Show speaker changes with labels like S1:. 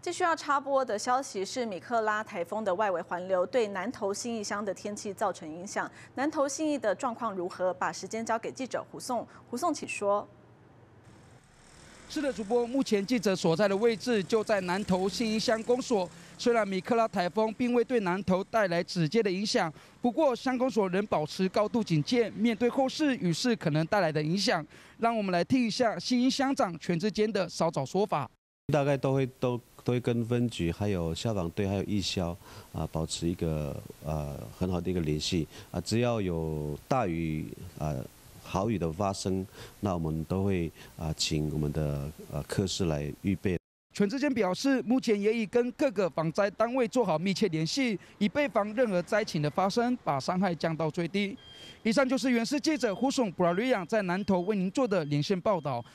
S1: 继续要插播的消息是，米克拉台风的外围环流对南投信义乡的天气造成影响。南投信义的状况如何？把时间交给记者胡颂。胡颂，请说。
S2: 是的，主播，目前记者所在的位置就在南投信义乡公所。虽然米克拉台风并未对南投带来直接的影响，不过乡公所仍保持高度警戒，面对后市雨势可能带来的影响。让我们来听一下信义乡长全志坚的稍早说法。
S3: 大概都会跟分局、还有消防队、还有义消保持一个很好的一个联系只要有大雨豪雨的发生，那我们都会请我们的科室来预备。
S2: 全志坚表示，目前也已跟各个防灾单位做好密切联系，以备防任何灾情的发生，把伤害降到最低。以上就是原视记者胡颂布拉瑞扬在南投为您做的连线报道。